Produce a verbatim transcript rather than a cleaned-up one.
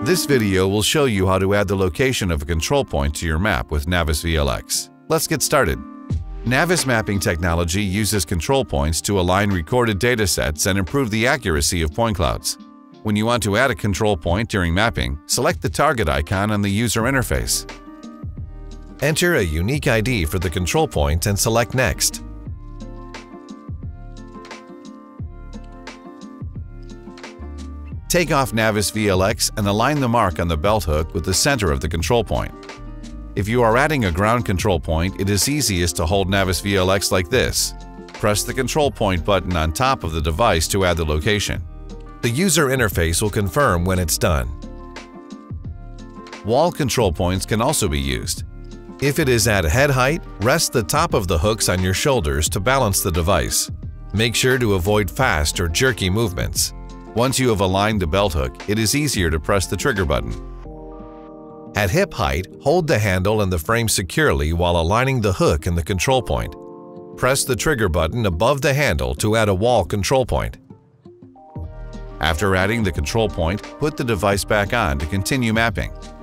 This video will show you how to add the location of a control point to your map with NavVis V L X. Let's get started. NavVis mapping technology uses control points to align recorded datasets and improve the accuracy of point clouds. When you want to add a control point during mapping, select the target icon on the user interface. Enter a unique I D for the control point and select Next. Take off NavVis V L X and align the mark on the belt hook with the center of the control point. If you are adding a ground control point, it is easiest to hold NavVis V L X like this. Press the control point button on top of the device to add the location. The user interface will confirm when it's done. Wall control points can also be used. If it is at head height, rest the top of the hooks on your shoulders to balance the device. Make sure to avoid fast or jerky movements. Once you have aligned the belt hook, it is easier to press the trigger button. At hip height, hold the handle and the frame securely while aligning the hook and the control point. Press the trigger button above the handle to add a wall control point. After adding the control point, put the device back on to continue mapping.